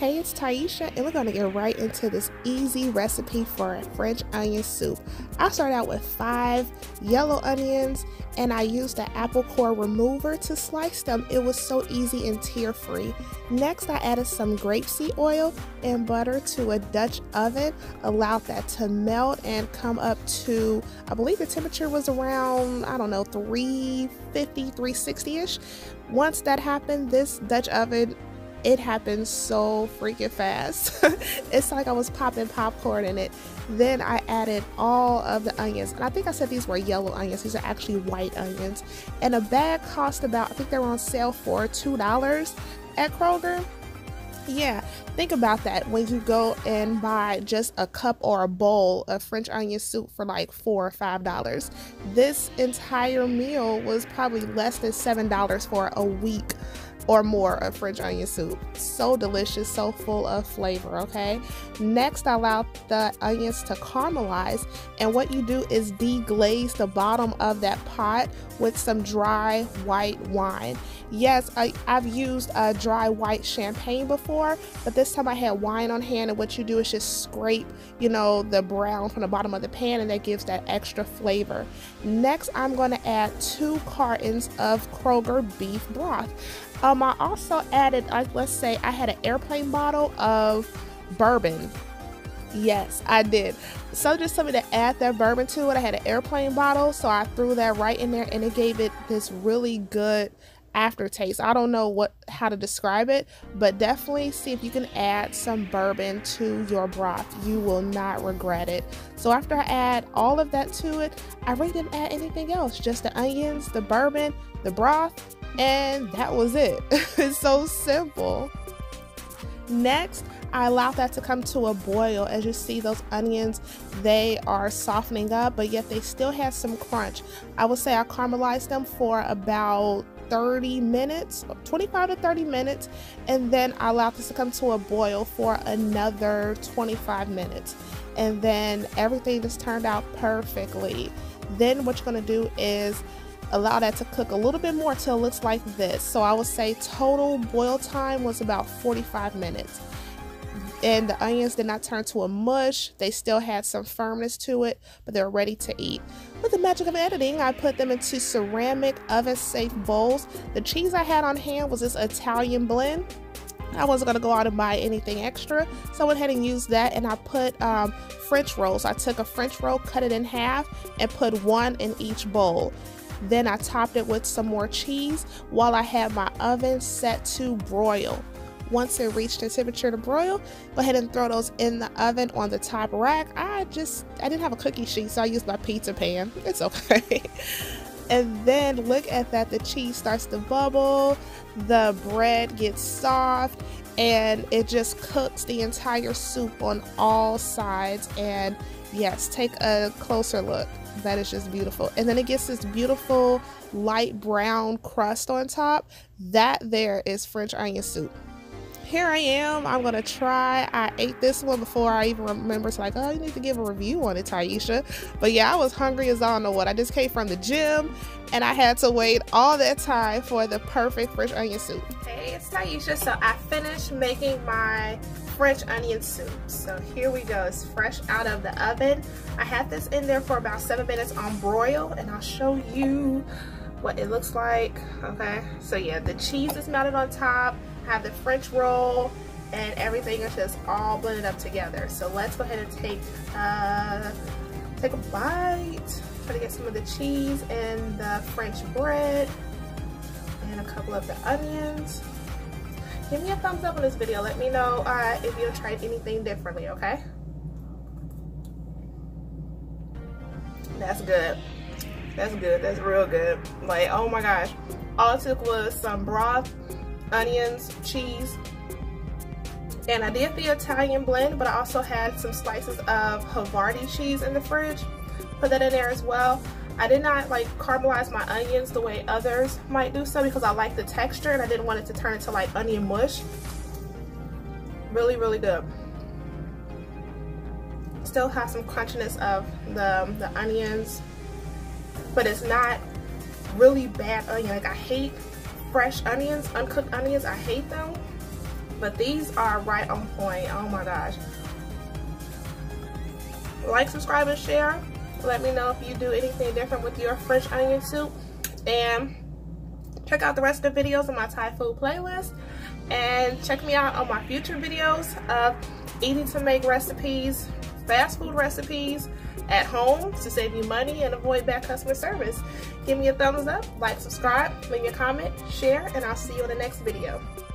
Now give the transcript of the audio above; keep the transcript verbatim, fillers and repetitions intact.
Hey, it's Taisha, and we're going to get right into this easy recipe for a French onion soup. I started out with five yellow onions, and I used the apple core remover to slice them. It was so easy and tear-free. Next, I added some grapeseed oil and butter to a Dutch oven, allowed that to melt and come up to, I believe the temperature was around, I don't know, three fifty, three sixty-ish. Once that happened, this Dutch oven, it happened so freaking fast. It's like I was popping popcorn in it. Then I added all of the onions, and I think I said these were yellow onions. These are actually white onions, and a bag cost about, I think they were on sale for two dollars at Kroger. Yeah, think about that when you go and buy just a cup or a bowl of French onion soup for like four or five dollars. This entire meal was probably less than seven dollars for a week or more of French onion soup. So delicious, so full of flavor. Okay, next I allow the onions to caramelize, and what you do is deglaze the bottom of that pot with some dry white wine. Yes, I, I've used a dry white champagne before, but this time I had wine on hand, and what you do is just scrape, you know, the brown from the bottom of the pan, and that gives that extra flavor. Next, I'm going to add two cartons of Kroger beef broth. Um, I also added, like, let's say I had an airplane bottle of bourbon. Yes, I did. So just told me to add that bourbon to it. I had an airplane bottle, so I threw that right in there, and it gave it this really good aftertaste. I don't know what how to describe it, but definitely see if you can add some bourbon to your broth. You will not regret it. So after I add all of that to it, I really didn't add anything else, just the onions, the bourbon, the broth, and that was it. It's so simple. Next, I allowed that to come to a boil. As you see, those onions, they are softening up, but yet they still have some crunch. I would say I caramelized them for about thirty minutes, twenty-five to thirty minutes, and then I allowed this to come to a boil for another twenty-five minutes, and then everything just turned out perfectly. Then what you're going to do is allow that to cook a little bit more till it looks like this. So I would say total boil time was about forty-five minutes. And the onions did not turn to a mush. They still had some firmness to it, but they're ready to eat. With the magic of editing, I put them into ceramic oven-safe bowls. The cheese I had on hand was this Italian blend. I wasn't going to go out and buy anything extra, so I went ahead and used that, and I put um, French rolls. I took a French roll, cut it in half, and put one in each bowl. Then I topped it with some more cheese while I had my oven set to broil. Once it reached the temperature to broil, go ahead and throw those in the oven on the top rack. I just, I didn't have a cookie sheet, so I used my pizza pan. It's okay. And then look at that, the cheese starts to bubble, the bread gets soft, and it just cooks the entire soup on all sides. And yes, take a closer look. That is just beautiful. And then it gets this beautiful light brown crust on top. That there is French onion soup. Here I am, I'm gonna try. I ate this one before I even remember. It's like, oh, you need to give a review on it, Taisha. But yeah, I was hungry as I don't know what. I just came from the gym, and I had to wait all that time for the perfect French onion soup. Hey, it's Taisha. So I finished making my French onion soup. So here we go. It's fresh out of the oven. I had this in there for about seven minutes on broil, and I'll show you what it looks like. Okay, so yeah, the cheese is melted on top. I have the French roll, and everything is just all blended up together. So let's go ahead and take uh, take a bite. Try to get some of the cheese and the French bread and a couple of the onions. Give me a thumbs up on this video. Let me know uh, if you've tried anything differently, okay? That's good. That's good. That's real good. Like, oh my gosh. All it took was some broth, onions, cheese, and I did the Italian blend, but I also had some slices of Havarti cheese in the fridge. Put that in there as well. I did not like caramelize my onions the way others might do so, because I like the texture and I didn't want it to turn into like onion mush. Really, really good. Still have some crunchiness of the, the onions, but it's not really bad onion. Like, I hate fresh onions, uncooked onions. I hate them. but these are right on point. Oh my gosh. Like, subscribe, and share. Let me know if you do anything different with your French onion soup. And check out the rest of the videos on my Thai food playlist. And check me out on my future videos of easy to make recipes, fast food recipes at home to save you money and avoid bad customer service. Give me a thumbs up, like, subscribe, leave me a comment, share, and I'll see you in the next video.